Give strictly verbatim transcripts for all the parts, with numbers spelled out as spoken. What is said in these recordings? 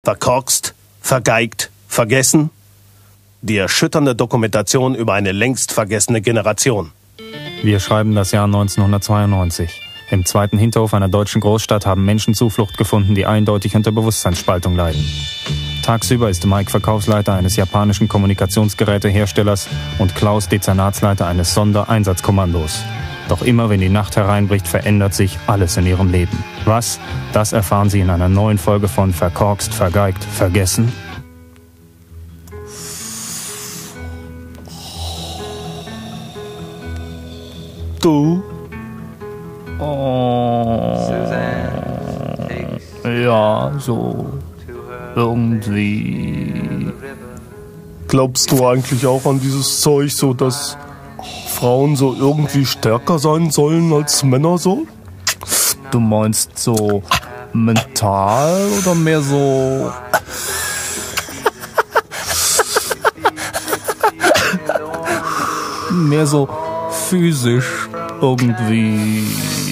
Verkorkst, vergeigt, vergessen? Die erschütternde Dokumentation über eine längst vergessene Generation. Wir schreiben das Jahr neunzehnhundertzweiundneunzig. Im zweiten Hinterhof einer deutschen Großstadt haben Menschen Zuflucht gefunden, die eindeutig unter Bewusstseinsspaltung leiden. Tagsüber ist Mike Verkaufsleiter eines japanischen Kommunikationsgeräteherstellers und Klaus Dezernatsleiter eines Sondereinsatzkommandos. Doch immer wenn die Nacht hereinbricht, verändert sich alles in ihrem Leben. Was? Das erfahren Sie in einer neuen Folge von Verkorkst, vergeigt, vergessen. Du? Oh. Ja, so irgendwie. Glaubst du eigentlich auch an dieses Zeug, so dass Frauen so irgendwie stärker sein sollen als Männer so? Du meinst so mental oder mehr so... mehr so physisch irgendwie...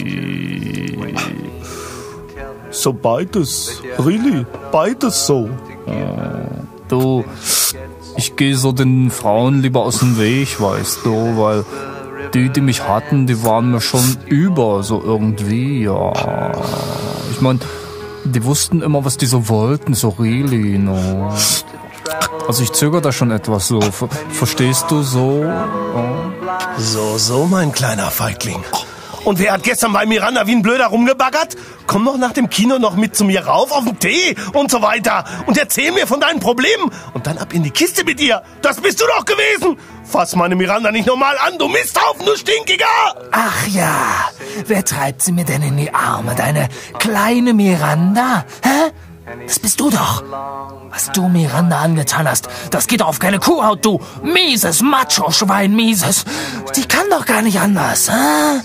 So beides, really, beides so. Du, ich gehe so den Frauen lieber aus dem Weg, weißt du, weil die, die mich hatten, die waren mir schon über, so irgendwie, ja. Ich mein, die wussten immer, was die so wollten, so really, no. Also ich zögere da schon etwas so, ver- verstehst du so? Ja. So, so, mein kleiner Feigling. Und wer hat gestern bei Miranda wie ein Blöder rumgebaggert? Komm doch nach dem Kino noch mit zu mir rauf auf den Tee und so weiter. Und erzähl mir von deinen Problemen. Und dann ab in die Kiste mit dir. Das bist du doch gewesen. Fass meine Miranda nicht normal an, du Misthaufen, du Stinkiger. Ach ja, wer treibt sie mir denn in die Arme? Deine kleine Miranda? Hä? Das bist du doch. Was du Miranda angetan hast, das geht auf keine Kuhhaut, du mieses Macho-Schwein, mieses. Die kann doch gar nicht anders, hä?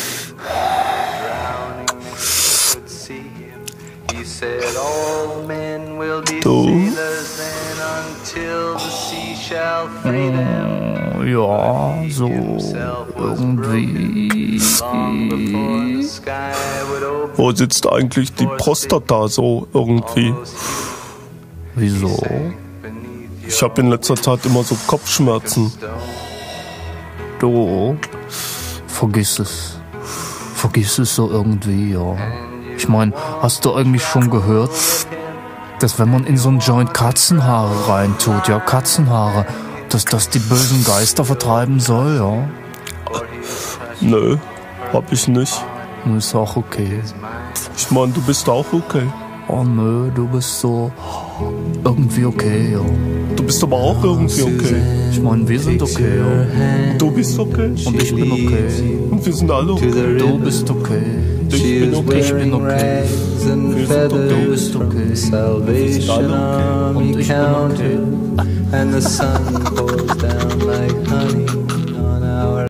Du? Oh, ja, so irgendwie... Wo sitzt eigentlich die Prostata so irgendwie? Wieso? Ich habe in letzter Zeit immer so Kopfschmerzen. Du, vergiss es. Vergiss es so irgendwie, ja. Ich mein, hast du eigentlich schon gehört, dass wenn man in so einen Joint Katzenhaare reintut, ja, Katzenhaare, dass das die bösen Geister vertreiben soll, ja? Nö, hab ich nicht. Ist auch okay. Ich mein, du bist auch okay. Oh nö, du bist so irgendwie okay, ja. Du bist aber auch irgendwie okay. Ich mein, wir sind okay, ja. Du bist okay. Und ich bin okay. Und wir sind alle okay. Du bist okay. Ich bin okay. Ich bin okay. Wir sind okay. Du bist okay. Wir sind alle okay. Und ich bin okay. And the sun pours down like honey.